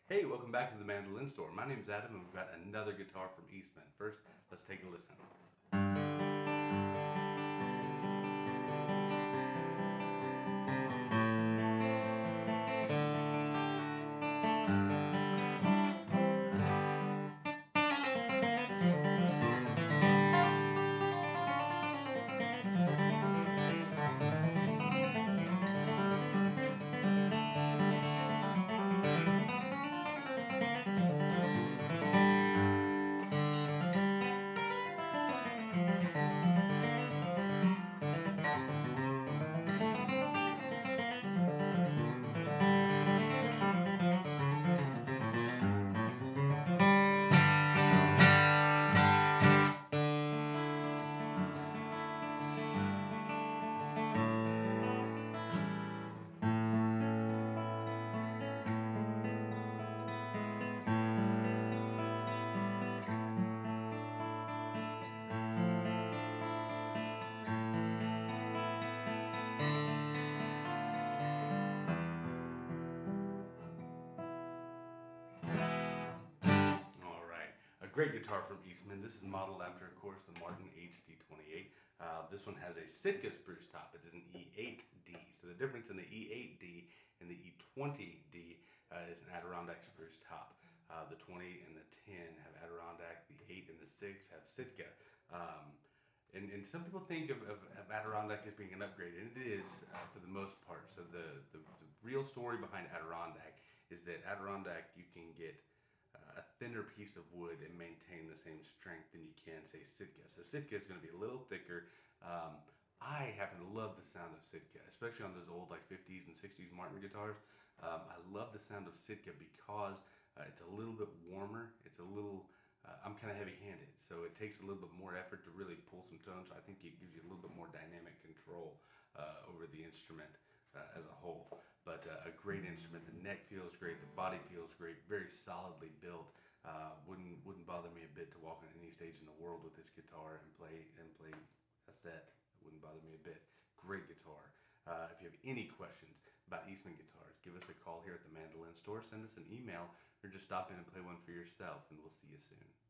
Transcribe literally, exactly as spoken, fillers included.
Hey, welcome back to the Mandolin Store. My name's Adam, and we've got another guitar from Eastman. First, let's take a listen. All right, a great guitar from Eastman. This is modeled after, of course, the Martin H D twenty-eight. Uh, this one has a Sitka spruce top. It is an E eight D. So the difference in the E eight D and the E twenty D uh, is an Adirondack spruce top. Uh, the twenty and the ten have Adirondack. The eight and the six have Sitka. Um, and, and some people think of, of, of Adirondack as being an upgrade, and it is uh, for the most part. So the, the, the real story behind Adirondack is that Adirondack you can get uh, a thinner piece of wood and maintain the same strength than you can, say, Sitka. So Sitka is going to be a little thicker. Um, I happen to love the sound of Sitka, especially on those old like fifties and sixties Martin guitars. Um, I love the sound of Sitka because uh, it's a little bit warmer. It's a little, uh, I'm kind of heavy-handed, so it takes a little bit more effort to really pull some tones. So I think it gives you a little bit more dynamic control uh, over the instrument uh, as a whole. But uh, a great instrument. The neck feels great. The body feels great. Very solidly built. Uh, wouldn't wouldn't bother me a bit to walk on any stage in the world with this guitar and play and play a set. It wouldn't bother me a bit. Great guitar. Uh, if you have any questions about Eastman guitars, give us a call here at the Mandolin Store. Send us an email or just stop in and play one for yourself, and we'll see you soon.